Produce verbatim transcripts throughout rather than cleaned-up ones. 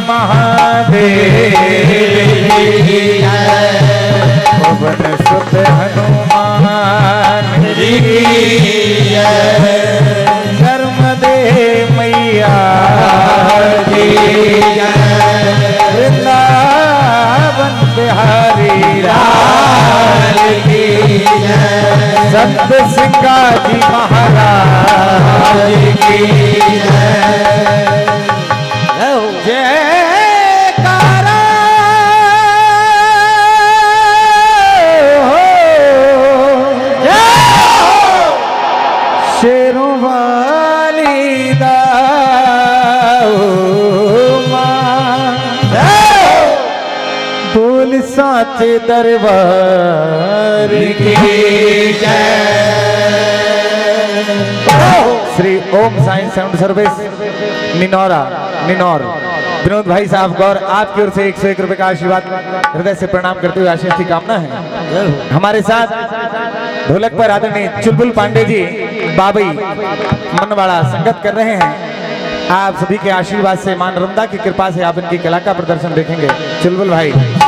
महादेव पवन सुत हनुमान जी धर्म दे मैया जी वृंदावन बिहारी लाल की संत सिंगा जी महाराज की जयकारा शेरों वाली दा बोल साचे दरबार की जय। Shri Om science sound service Ninaura Ninaur Vinod भाई साहब गौर आपकी ओर से एक सौ एक रुपए का आशीर्वाद हृदय से प्रणाम करते हुए आशीष की कामना है। हमारे साथ ढोलक पर आदरणीय चुलबुल पांडे जी बाबई मनवाड़ा संगत कर रहे हैं। आप सभी के आशीर्वाद से मां नर्मदा की कृपा से आप इनकी कला का प्रदर्शन देखेंगे। चुलबुल भाई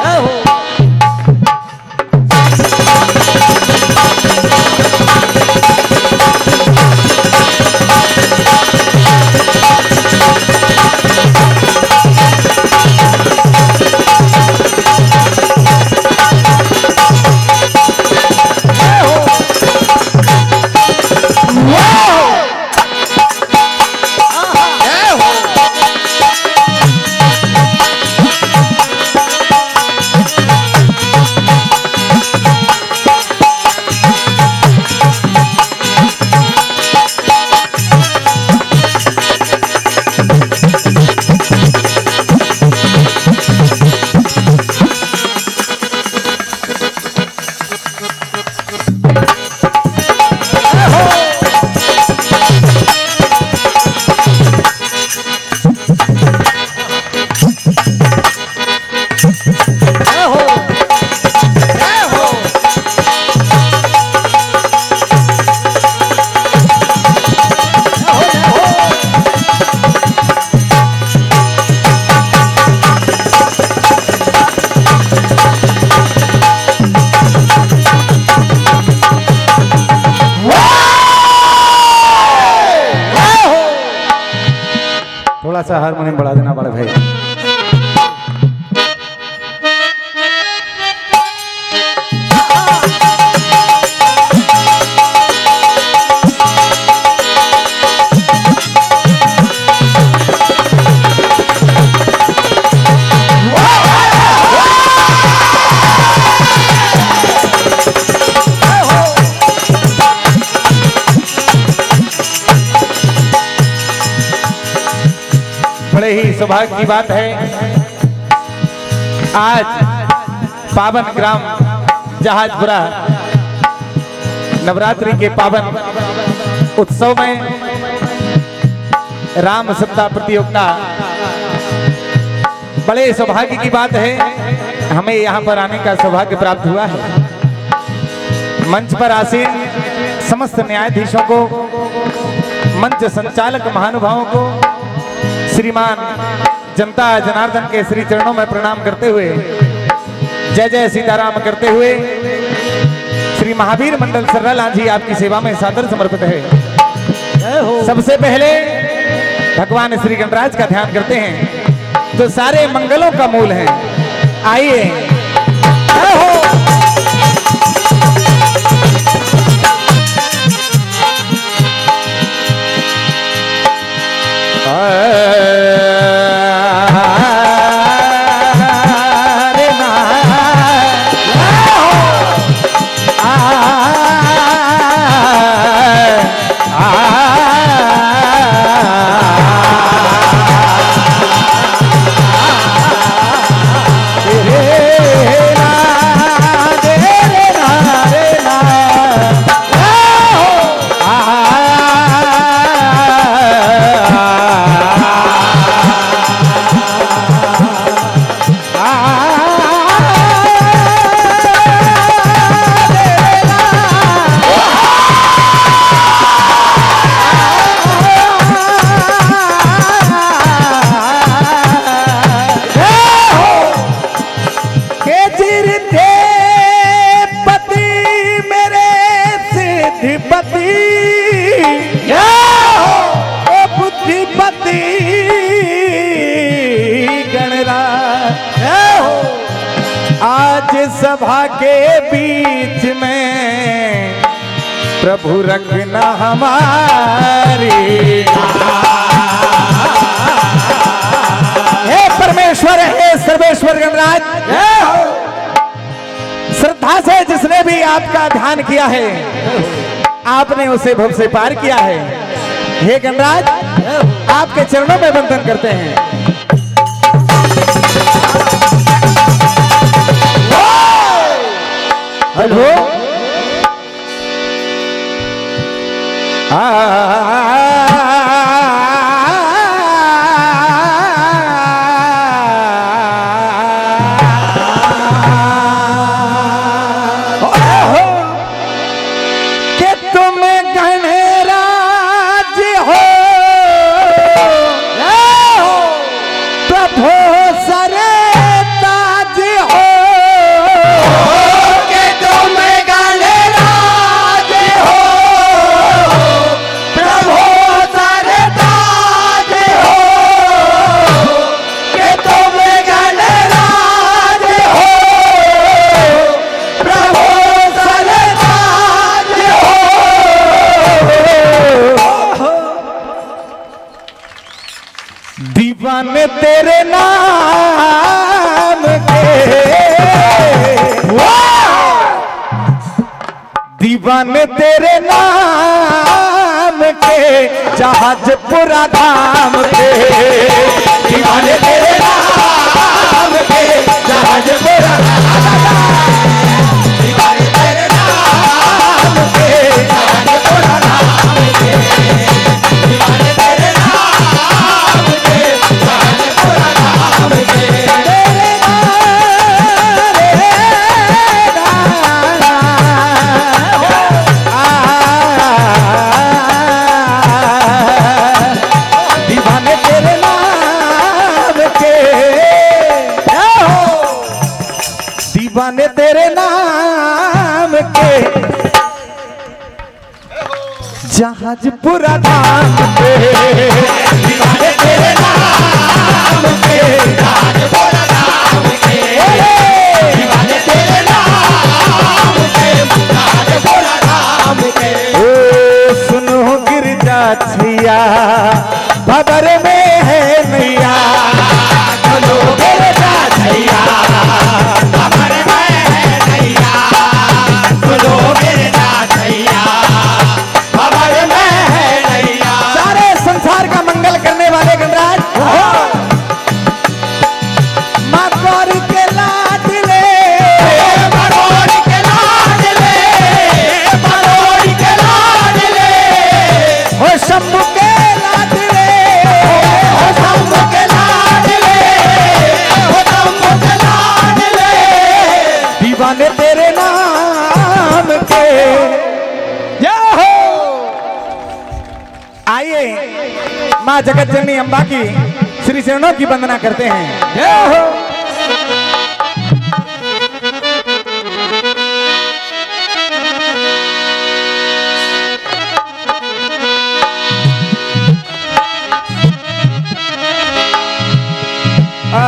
थोड़ा सा हारमोनियम बढ़ा देना बड़े भाई। बड़े ही सौभाग्य की बात है आज पावन ग्राम जहाजपुरा नवरात्रि के पावन उत्सव में राम सप्ताह प्रतियोगिता। बड़े सौभाग्य की बात है हमें यहाँ पर आने का सौभाग्य प्राप्त हुआ है। मंच पर आसीन समस्त न्यायाधीशों को, मंच संचालक महानुभावों को, श्रीमान जनता जनार्दन के श्री चरणों में प्रणाम करते हुए जय जय सीताराम करते हुए श्री महावीर मंडल सर्रा लांझी आपकी सेवा में सादर समर्पित है। सबसे पहले भगवान श्री गणराज का ध्यान करते हैं जो सारे मंगलों का मूल है। आइए सभा के बीच में प्रभु रखना हमारी। हे परमेश्वर, हे सर्वेश्वर गणराज, श्रद्धा से जिसने भी आपका ध्यान किया है आपने उसे भव से पार किया है। हे गणराज, आपके चरणों में वंदन करते हैं। हेलो कि तुम गणराज हो प्रभु सरे ताज हो। दीवाने तेरे नाम के, दीवाने तेरे नाम के जहाजपुरा धाम के, दीवाने तेरे नाम के जहाजपुरा दीवाने तेरे नाम के जहाजपुरा धाम के, दीवाने तेरे नाम के जहाजपुरा धाम के। दीवाने तेरे नाम के, दीवाने तेरे नाम के जहाजपुरा धाम के, दीवाने तेरे नाम के जहाजपुरा धाम के, दीवाने तेरे नाम के जहाजपुरा धाम के। ओ सुनो गिरजा छैया भबर में है नैया, सुनो गिरजा छैया भबर में है नैया, सुनो गिरजा छैया भबर में है नैया। सारे संसार का मंगल करने वाले गणराज, माँ गौरी के लाडले, बड़ोरी के लाडले, बड़ोरी के लाडले, हो शंभू के लाडले, हो शंभू के लाडले, हो शंभू के लाडले, दीवाने तेरे नाम के। जय हो। आइए माँ जगत जननी अम्बा की श्री चरणों की वंदना करते हैं। जय हो। आ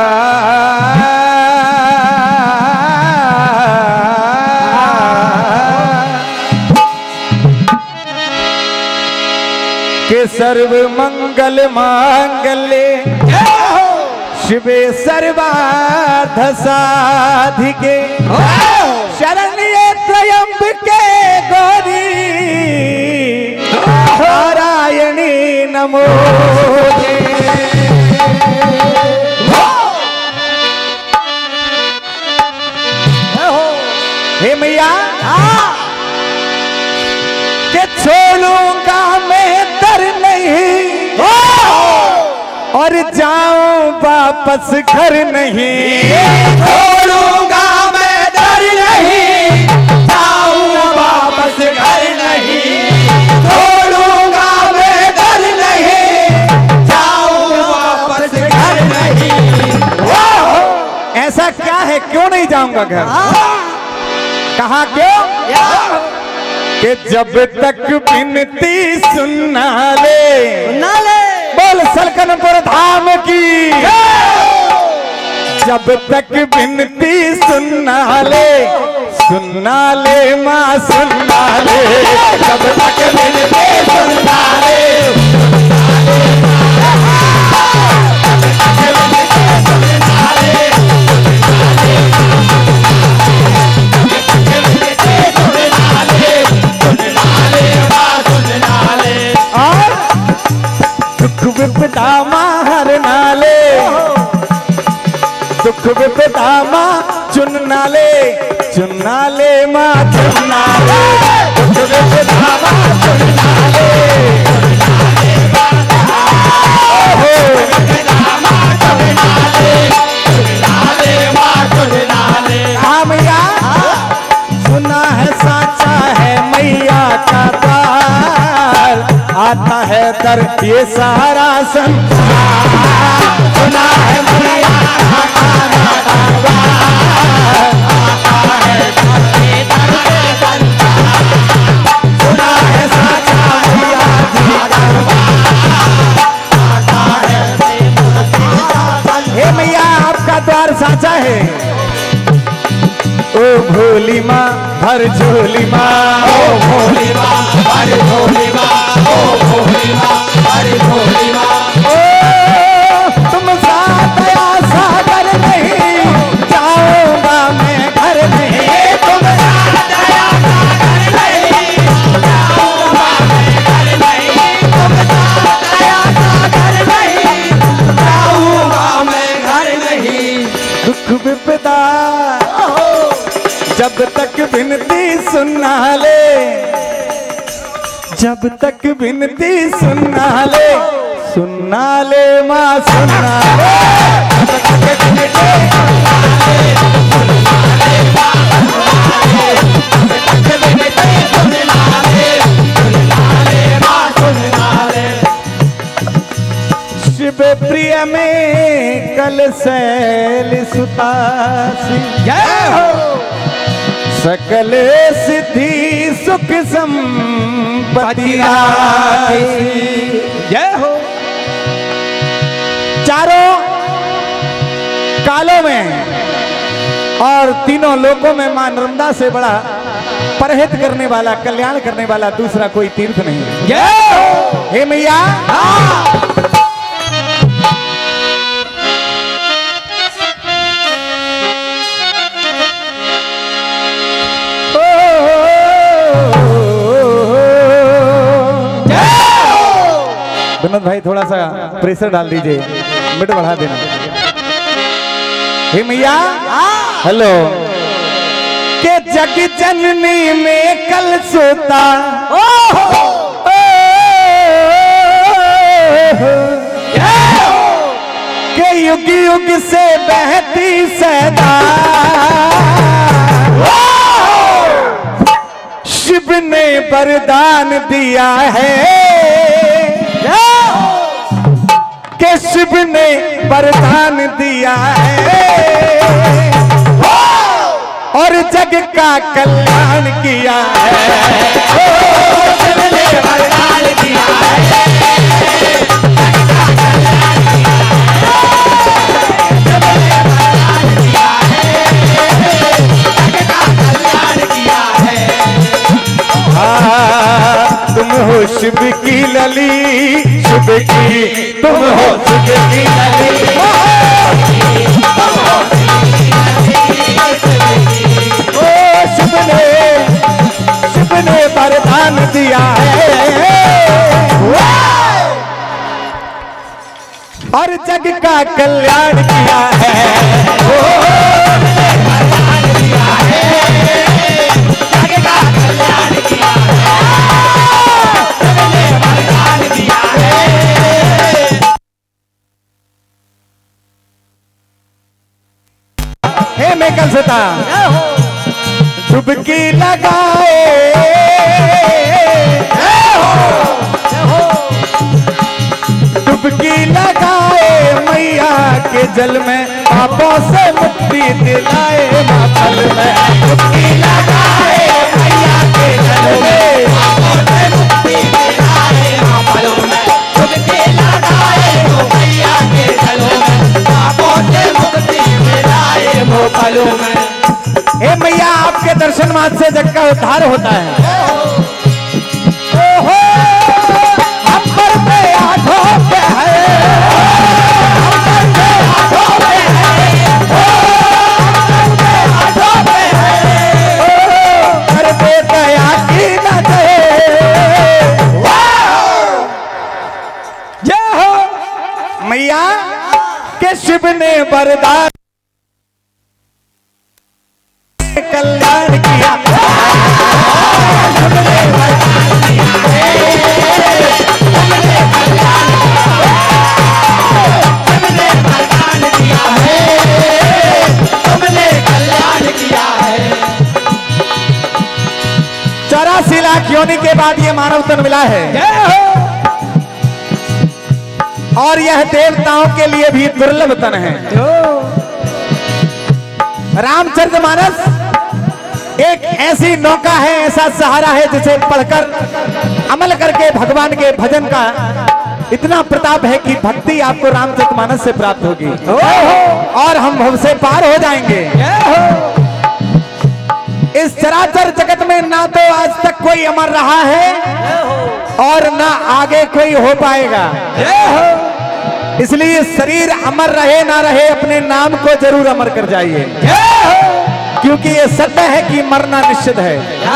के सर्व मंगल मांगल्ये शिवे सर्वार्थ साधिके, शरण्ये त्र्यंबके गौरी नारायणी नमोस्तुते। हे मैया के छोड़ूंगा मैं दर नहीं और जाऊं वापस घर नहीं, छोड़ूंगा मैं दर नहीं जाऊं वापस घर नहीं, छोड़ूंगा मैं दर नहीं जाऊं वापस घर नहीं। ऐसा क्या है, क्यों नहीं जाऊंगा घर? कहा क्यों? कि जब तक बिनती सुनना ले, सुनना ले बोल सलकनपुर धाम की, जब तक बिनती सुनना ले सुनना ले माँ सुनना ले, जब तक बिनती सुनना ले और दुख विपदा माँ हर नाले, दुख विपदा माँ चुनना ले चुनना ले माँ चुनना ले, दुख विपदा माँ चुनना ले हाँ मैया सुना है साचा है मैया का द्वार, आता है दर ये सारा संसार, सुना है मैया का द्वार, आता है दर ये सारा संसार, सुना है साचा मैया का द्वार, आता है हे मैया आपका द्वार साचा है। ओ भोली माँ हर झोली माँ, ओ भोली माँ हर झोली माँ, ओ भोली माँ हर झोली माँ, ओ तुम सा दया सागर नहीं जाऊंगा मैं घर नहीं, तुम सा दया सागर नहीं जाऊंगा मैं घर नहीं, तुम सा दया सागर नहीं जाऊंगा मैं घर नहीं। दुख विपदा जब तक बिनती सुनना ले, जब तक बिनती सुनना ले सुनना ले माँ सुनना ले, जब तक बिनती सुनना ले सुनना ले माँ सुनना ले, जब तक बिनती सुनना ले सुनना ले माँ सुनना ले। शिव प्रिय में कल शैल सुतासी जय हो, सकल सिद्धि सुख संपत्ति जय हो। चारों कालों में और तीनों लोकों में मां नर्मदा से बड़ा परहित करने वाला कल्याण करने वाला दूसरा कोई तीर्थ नहीं जय हो। हे मैया विनोद भाई थोड़ा सा प्रेशर डाल दीजिए, मिनट बढ़ा देना। हे मैया हेलो के जग जननी में कल सोता के युग युग से बहती सदा, शिव ने वरदान दिया है के शिव ने वरदान दिया है और जग का कल्याण किया है, शिव ने वरदान दिया है, जग का कल्याण किया है, जग का कल्याण किया है। तुम हो शिव की लली शिव की, तुम हो शिव की लली, ओ शिव ने शिव ने वरदान दिया है और जग का कल्याण किया है, ओ वरदान दिया है, जग का कल्याण किया है, वरदान दिया है। हे मैं कल सता डुबकी लगाए, डुबकी लगाए मैया के जल में, पापों से मुक्ति दिलाए मातल में, डुबकी लगाए मैया के जल में, पापों से मुक्ति दिलाए मातल में, डुबकी लगाए मैया के जल में, पापों से मुक्ति दिलाए। पलों में। हे मैया आपके दर्शन मात्र से जग का उद्धार होता है। ओहो अंबर पे आठों पे है, अंबर पे आठों पे है, अंबर पे आठों पे है, कर दे दया की नजर। जय हो मैया के शिव ने वरदान कल्याण किया, तुमने वरदान दिया है, तुमने कल्याण किया है, तुमने कल्याण किया है। चौरासी लाख योनि के बाद ये मानव तन मिला है और यह देवताओं के लिए भी दुर्लभ तन है। रामचरितमानस एक ऐसी नौका है, ऐसा सहारा है जिसे पढ़कर अमल करके भगवान के भजन का इतना प्रताप है कि भक्ति आपको रामचरितमानस से प्राप्त होगी और हम भव से पार हो जाएंगे। इस चराचर जगत में ना तो आज तक कोई अमर रहा है और ना आगे कोई हो पाएगा, इसलिए शरीर अमर रहे ना रहे अपने नाम को जरूर अमर कर जाइए, क्योंकि ये सत्य है कि मरना निश्चित है।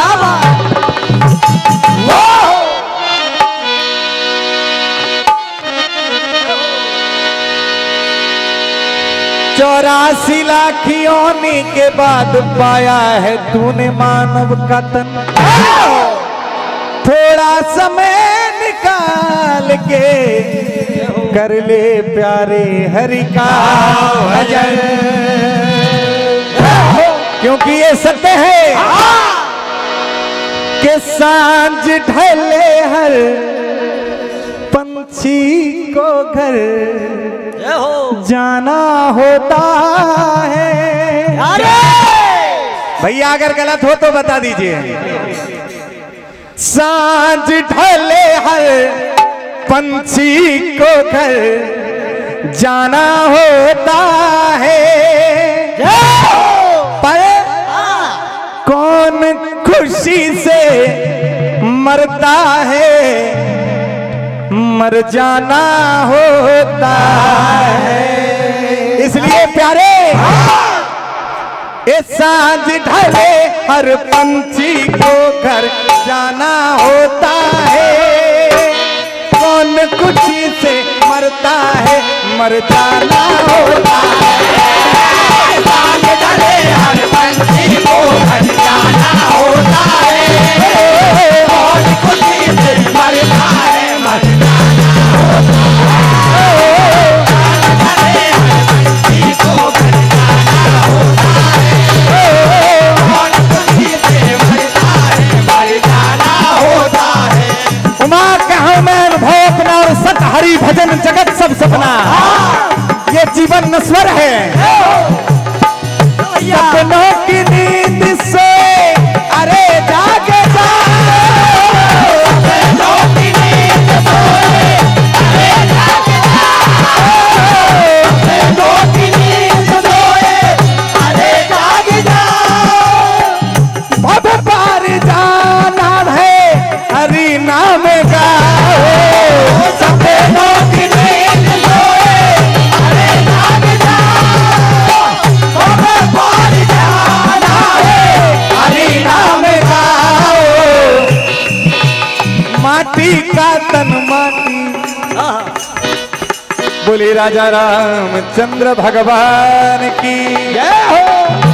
चौरासी लाख योनि के बाद पाया है तूने मानव का तन, थोड़ा समय निकाल के कर ले प्यारे हरि का भजन, क्योंकि ये सत्य है कि सांझ ढले हर पंछी को घर जाना होता है। भैया अगर गलत हो तो बता दीजिए। सांझ ढले हर पंछी को घर जाना होता है, पर कौन खुशी से मरता है, मर जाना होता है। इसलिए प्यारे इस सांझ ढले हर पंछी को घर जाना होता है, कौन खुशी से मरता है, मर जाना होता है। सांझ ढले हर पंछी को घर जाना होता है, कौन खुशी से मरता है, मर जाना होता है। सांझ ढले हर पंछी को घर जाना होता है, कौन खुशी से मरता है, मर जाना होता है। उमा कहूं मैं अनुभव अपना और सत हरि भजन जगत सब सपना, ये जीवन नश्वर है। सपनों की नींद से अरे जागे जाओ, सपनों की नींद सोए अरे जागे जाओ, सपनों की नींद सोए अरे जागे जाओ। भव पार जाना है हरि नाम गाओ, सपनों की नींद सोए अरे जागे जाओ, भव पार जाना है हरि नाम गाओ। माटी का तन माटी, बोले राजा रामचंद्र भगवान की जय हो।